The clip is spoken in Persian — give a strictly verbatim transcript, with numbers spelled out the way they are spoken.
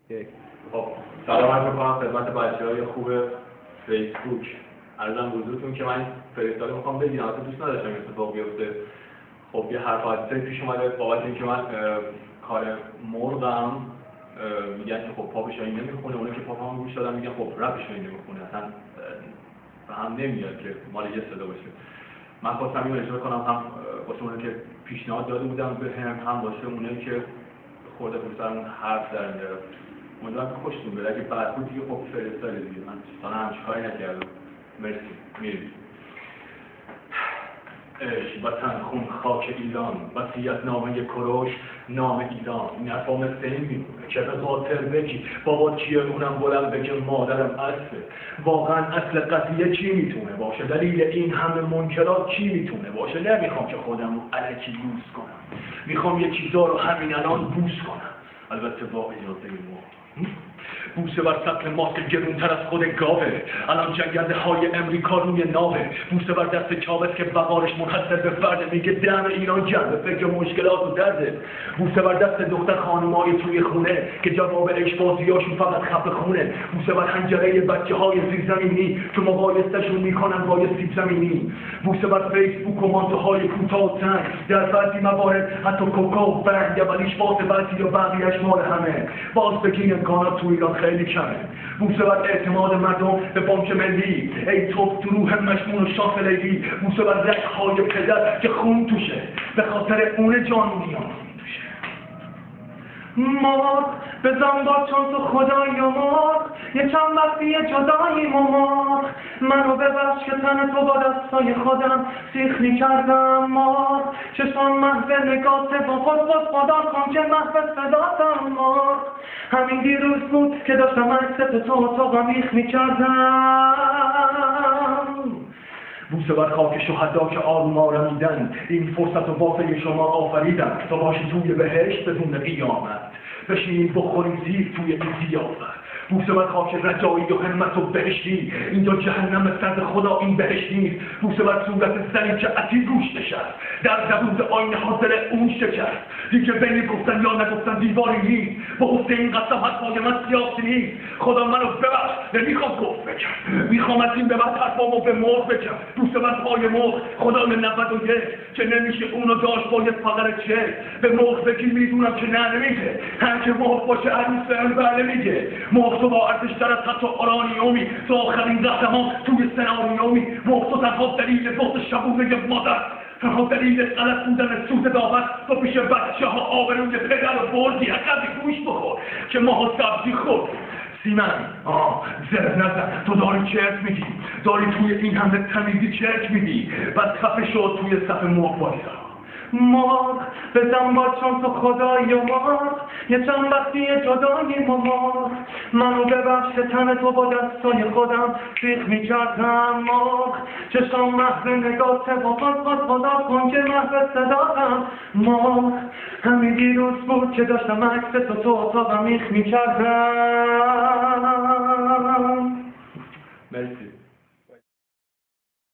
خب سلام عرض می‌کنم خدمت بچه‌های خوب فیسبوک. عرضم حضورتون که من فرستاده می‌خوام بگیرم، البته دوست نداشتم این اتفاق بیفته. خب یه حرف حادثه‌ای پیش اومده بابت اینکه من کار مرغم میگن که خب پاپ شاهین نمیخونه، اونایی که پاپام گوش دادن میگن خب رپ شاهین نمیخونه، اصلا به هم نمیاد که مال یه صدا باشه. من خواستم اینو اجرا کنم، هم واسه اونایی که پیشنهاد داده بودم به هم، هم واسه اونایی که خورده بود سرمون حرف در میاره. امیدوارم که خوشتون بیاد. اگه بد بود دیگه خب فرستاده دیگه، من تا همچین کاری نکردم. مرسی. میریم. عشق وطن خون خاک ایران، وصیت نامه کوروش نام ایران. این حرفا مثل این میمونه که به خاطر بگی بابا کیه، اونم بلند بگه مادرم اصله. واقعا اصل قضیه چی میتونه باشه؟ دلیل این همه منکرات چی میتونه باشه؟ نمیخوام که خودم رو الکی لوس کنم، میخوام یه چیزا رو همین الان بوس کنم، البته با اجازه ما. بوسه بر سطل ماست گرونتر از خود گاوه، الان جنگنده های امریکا روی ناوه. بوسه بر دست چاوز که بقارش منحصر به فرده، میگه دم ایران جنبه فکر مشکلات و درده. بوسه بر دست دختر خانمای توی خونه که جواب عشق‌بازیاشون فقط خفه خونه. بوسه بر حنجره بچه های زیرزمینی که مقایسه‌شون میکنن با یه سیب زمینی. بوسه بر فیسبوک و مانتوهای کوتاه و تنگ، در بعضی موارد حتی کوکا و برگ، ولیش باز بعضی یا بقیه‌اش مال همه. باز بگین امکانات تو ایران خیلی کمه. بوسه بر اعتماد مردم به بانک ملی، ای توف تو روح مشمون و شاخ لیلی. بوسه بر رگ‌های پدر که خون توشه، به خاطر اون جان میان توشه. مرغ بزن با چون تو خدای و مرغ، یه چند وقتی جداییم و مرغ. منو ببخش که تن تو با دستای خودم سیخ میکردم مرغ. چشمان محو نگاته با خود باز خدا کن که محو صداتم مرغ. همین دیروز بود که داشتم عکست تو اتاقا میخ میکردم. بوسه بر خاک شهدا که آروم آرمیدن، این فرصت و واسه شما آفریدم تا باشی توی بهشت بدون قیامت، بشینید بخورید زیر توی این ضیافت. بوسه بر خاک رجایی و همت و بهشتی، اینجا جهنم سرد خدا این بهشت نیست. بوسه بر صورت زنی که عتی گوش نشست، در زبون آینه حاضر اون شکست. دیگه بین گفتن یا نگفتن دیواری نیست، با حسین قسم حرفای من سیاسی نیست. خدا منو ببخش نمیخوام گفت بکن، میخوام از این به بعد حرفامو به مرغ بکن. بوسه بر پای مرغ خدای نود و یک که نمیشه اونو داشت باید فقر چه. به مرغ بگی میدونم که نه نمیگه، هر که مرغ باشه عروس هم بله میگه. مرغ تو با ارزشتر از حتی اورانیومی، تو آخرین قهرمان توی سناریومی. مرغ تو تنها دلیل بغض شبونه مادر، تنها دلیل غلط بودن سوت داور تو پیش بچه ها آبروی پدر رو بردی. عقبی گوش بخور که ماه سبزی خورد. سیمن آه زر نزن، تو داری چرت میگی، داری توی این همه تمیزی چرک میگی. بس خفه شد توی صف مرغ بایسا. مرغ بزن با چون تو خدای و مرغ، یه چند وقتی جداییم و مرغ. منو ببخش تن تو با دستای خودم سیخ میکردم مرغ. چشم محو نگاته با باز باز خدا کن که محو صداتم مرغ. همین دیروز بود که داشتم عکس تو تو اتاقم میخ میکردم. مرسی.